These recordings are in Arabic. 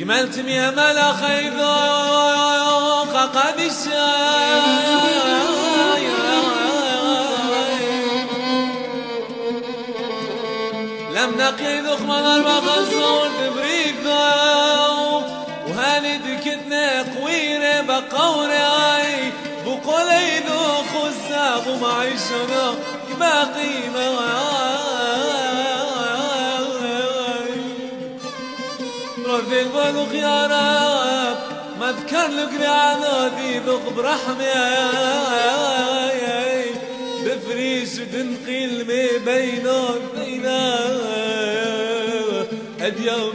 كملت يا ملا خيذوق قد الشاي لم نقي ذوق منار بغزور تبريك ذوق وهالي دكتنا قويرة بقوري بقولي ذوق الساق ومعيشنا كباقي رد البلوخ يا رب ما اذكر لك رعادي ذوق برحمة بفريش تنقل ما بينا اليوم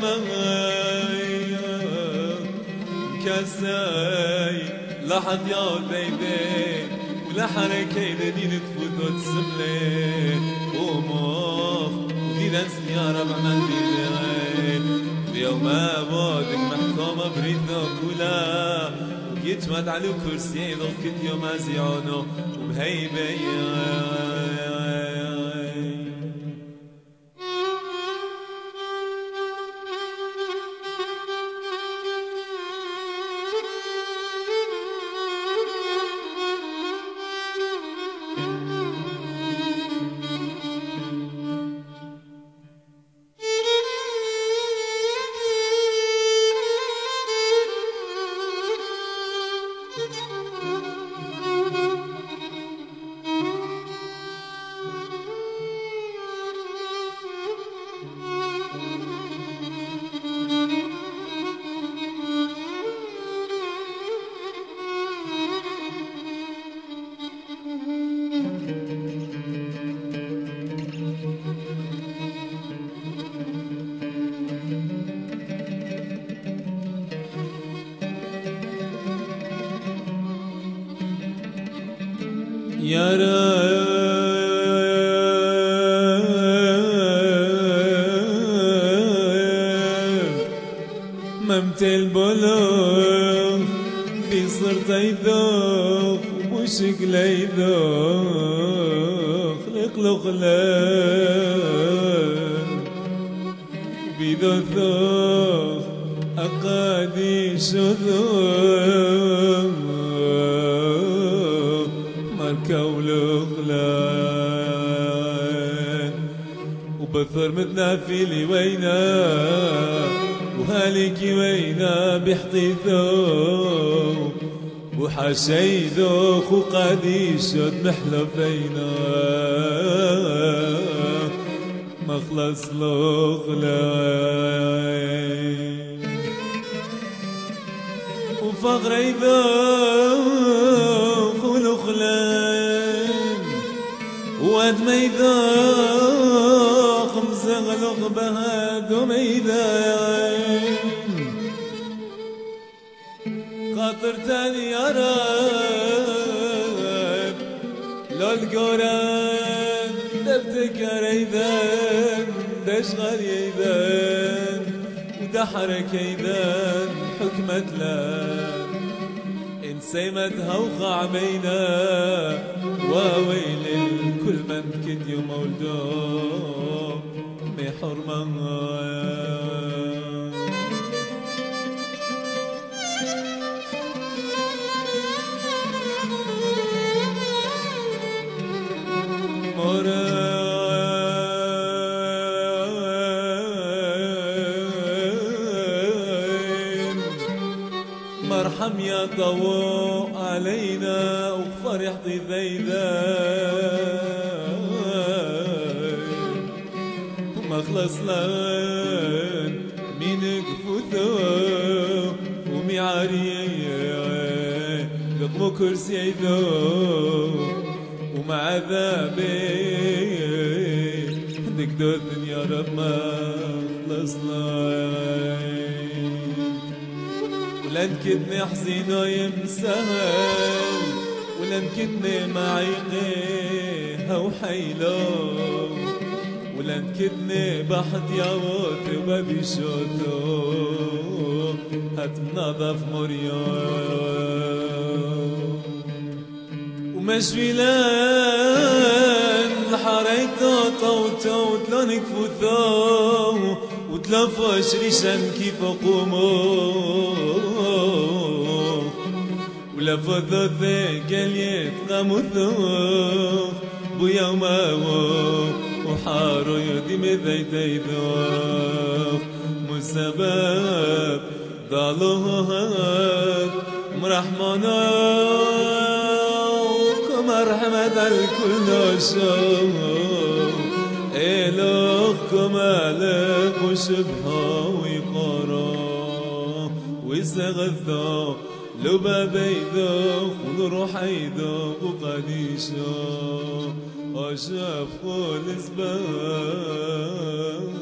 كاساي لحد يا بيبي ولا حركة دين تفوت وتسملي ومخ ودين انسني يا رب عمل بيدين اليوم بعدك محكومة بريثك ولا ويتمد على كرسي ضغط يوم زيانو وبهيبة يا رب ممت البلوغ في صرت يذوق وشكل يذوق خلق لغلان بيدو ذوق أقادي شذوق كولغلان وبثر متنا في لي وينا وهاليكي وينا بحطيثو وحشيدو وقديشد محلفينا مخلص لغلان وفقر يذوق ولغلان واد ما يذوق مزغلق بهاد وما يذاين خاطر تاني يا رب لو القران دفتكر يذان دشغل يذان ودحرك يذان حكمت لان انسيمتها وخعمينا وويل كل من كنت يوم ولده بحرمه مرحم يا ضوء علينا وفرحتي ذيذان وما خلصلان منك فوثو ومعاري لقمو كرسي عيدو ومع عذابي عندك دوثن يا رب ما خلصلان ولن كدني حزين ويمسهل ولن كدني معيقيها وحيلو ولن كدني بحد ياوت وبابي شوتو هتنظف مريم ومشويلان لحريتو طوتو وتلونك فوثو وتلفش ريشان كيف قومو ولفظ ذاك اليد قاموثوخ بويا وماو وحارو يدي مذيت يذوخ مسبب ضالوهات مرحمناكم مرحمة الكل نشوف إلهكم عليك وشبها ويقرا ويستغثى لبا بيدك وروح يدك وقديشة أشاف كل زبان